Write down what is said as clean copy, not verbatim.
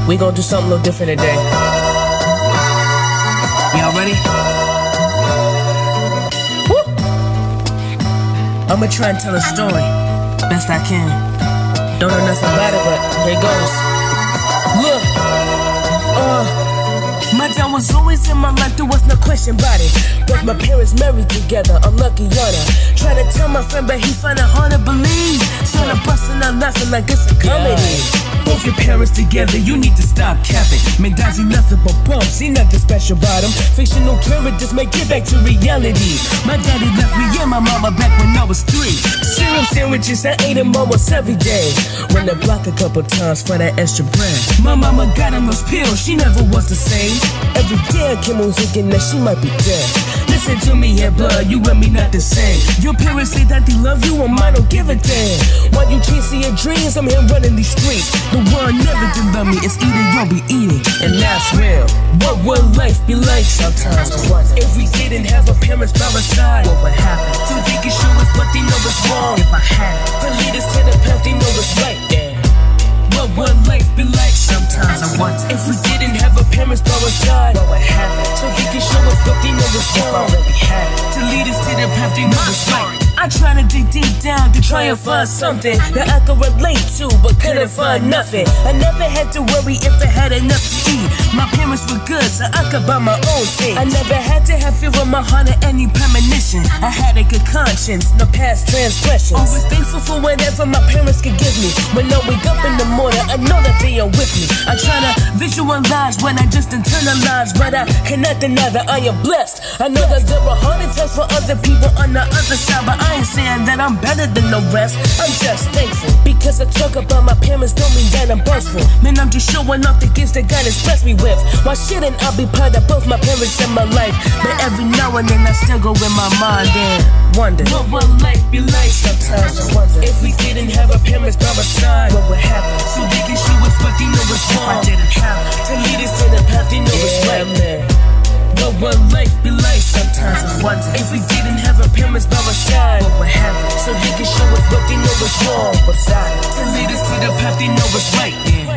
We gon' do something a little different today. Y'all ready? Woo! I'ma try and tell a story best I can. Don't know nothing about it, but here it goes. Look, my dad was always in my life, there was no question about it. Both my parents married together, unlucky yada. Trying to tell my friend, but he find it hard to believe. Started busting out laughing like it's a comedy. Both your parents together, you need to stop capping. Man, Dazzy nothing but bumps, ain't nothing special about him. Fictional characters make it back to reality. My daddy left me and my mama back when I was 3. Cereal sandwiches, I ate them almost every day. Run the block a couple times for that extra bread. My mama got him those pills, she never was the same. Every day I came on thinking that she might be dead. Listen to me here, blood, you and me not the same. Your parents say that they love you and mine don't give a damn. While you chasing your dreams, I'm here running these streets. The world never did love me, it's either you'll be eating, and that's real. What would life be like sometimes? If we didn't have our parents by our side, what would happen? So they can show us what they know is wrong. If I had to lead us to the path they know is right, yeah. What would life be like sometimes? I wonder if we didn't have our parents by our side, what would happen? So they can show us what they know is wrong. If I really had to lead us to the path they know is right. I try to dig deep down to try and find something that I could relate to, but couldn't find nothing. I never had to worry if I had enough to eat. My parents were good, so I could buy my own things. I never had to have fear in my heart or any premonition. I had a good conscience, no past transgressions. Always thankful for whatever my parents could give me. When I wake up in the morning, I know that they are with me. I try to visualize when I just internalize, but I cannot deny that I am blessed. I know that there are harder times for other people on the other side, but I ain't saying that I'm better than the rest. I'm just thankful because I talk about my parents don't mean that I'm boastful. Man, I'm just showing off the gifts that God has blessed me with. Why shouldn't I be proud of both my parents in my life? But every now and then I still go in my mind and wonder what would life be like sometimes. I wonder if we didn't have our parents by our side, what would happen? So they can show us what they know is wrong. If I didn't have to lead us to the path they know is right, man. What would life be like sometimes? I wonder if we didn't have our parents by our side, what would happen? So they can show us what they know is wrong. What's that? To lead us to the path they know is right, yeah.